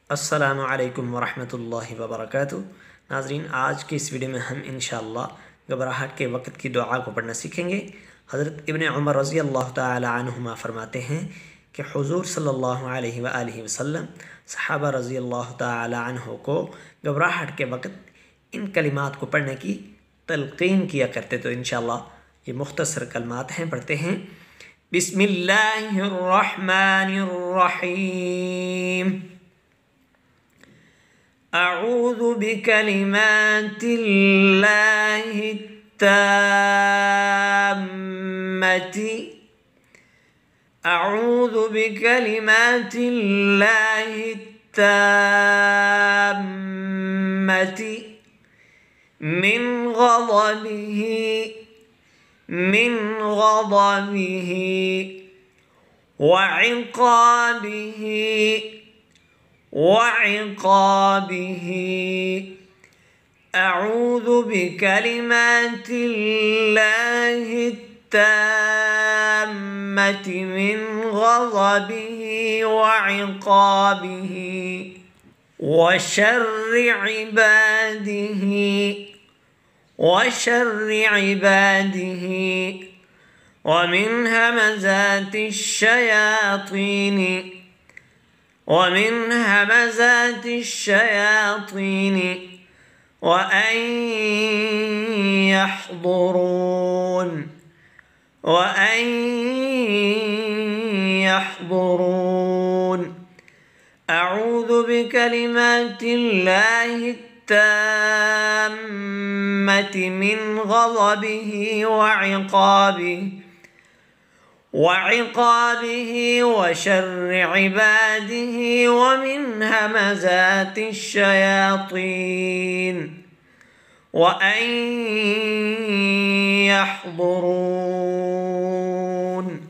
अस्सलामु अलैकुम वरहमतुल्लाहि वबरकातुहू। नाज़रीन, आज के इस वीडियो में हम इंशाअल्लाह घबराहट के वक़्त की दुआ को पढ़ना सीखेंगे। हज़रत इब्न उमर रज़ी अल्लाह ताला अन्हुमा फरमाते हैं कि हुज़ूर सल्लल्लाहु अलैहि वआलिहि वसल्लम सहाबा रज़ी अल्लाह ताला अन्हु को घबराहट के वक़्त इन कलिमात को पढ़ने की तलक़ीन किया करते। तो इंशाअल्लाह ये मुख्तसर कलमात हैं, पढ़ते हैं। बिस्मिल्लाहिर रहमानिर रहीम। अऊज़ु बिकलिमातिल्लाहि ताम्मति अऊज़ु बिकलिमातिल्लाहि ताम्मति मिन ग़ज़बिही वइक़ाबिही। अऊज़ु बिकलिमातिल्लाहि ताम्मति मिन ग़ज़बिही वइक़ाबिही वशर्रि इबादिही वमिन हमज़ाति الشياطين وأن يحضرون أعوذ بكلمات الله التامة من غضبه وعقابه وشر عباده ومن همزات الشياطين وأن يحضرون।